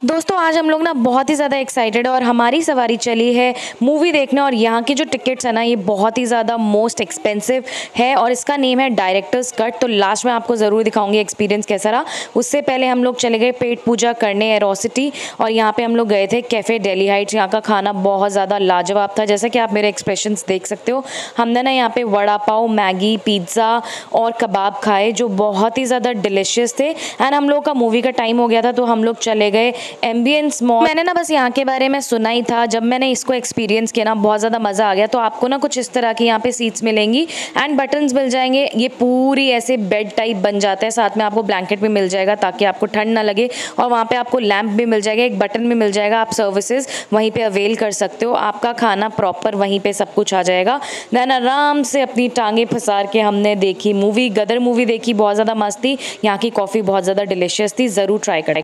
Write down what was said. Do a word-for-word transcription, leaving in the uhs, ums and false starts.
दोस्तों आज हम लोग ना बहुत ही ज़्यादा एक्साइटेड है और हमारी सवारी चली है मूवी देखने। और यहाँ की जो टिकट्स है ना ये बहुत ही ज़्यादा मोस्ट एक्सपेंसिव है और इसका नेम है डायरेक्टर्स कट। तो लास्ट में आपको ज़रूर दिखाऊंगी एक्सपीरियंस कैसा रहा। उससे पहले हम लोग चले गए पेट पूजा करने एरोसिटी और यहाँ पे हम लोग गए थे कैफ़े दिल्ली हाइट्स। यहाँ का खाना बहुत ज़्यादा लाजवाब था, जैसा कि आप मेरे एक्सप्रेशंस देख सकते हो। हमने ना यहाँ पे वड़ा पाव, मैगी, पिज़्ज़ा और कबाब खाए जो बहुत ही ज़्यादा डिलिशियस थे। एंड हम लोग का मूवी का टाइम हो गया था तो हम लोग चले गए एम्बियंस मॉल। मैंने ना बस यहाँ के बारे में सुना ही था, जब मैंने इसको एक्सपीरियंस किया ना बहुत ज़्यादा मज़ा आ गया। तो आपको ना कुछ इस तरह की यहाँ पे सीट्स मिलेंगी एंड बटन्स मिल जाएंगे। ये पूरी ऐसे बेड टाइप बन जाता है, साथ में आपको ब्लैंकेट भी मिल जाएगा ताकि आपको ठंड ना लगे। और वहाँ पे आपको लैंप भी मिल जाएगा, एक बटन भी मिल जाएगा, आप सर्विसेज वहीं पे अवेल कर सकते हो। आपका खाना प्रॉपर वहीं पे सब कुछ आ जाएगा। देन आराम से अपनी टांगे फंसार के हमने देखी मूवी, गदर मूवी देखी, बहुत ज़्यादा मस्त थी। यहाँ की कॉफ़ी बहुत ज़्यादा डिलिशियस थी, ज़रूर ट्राई करें।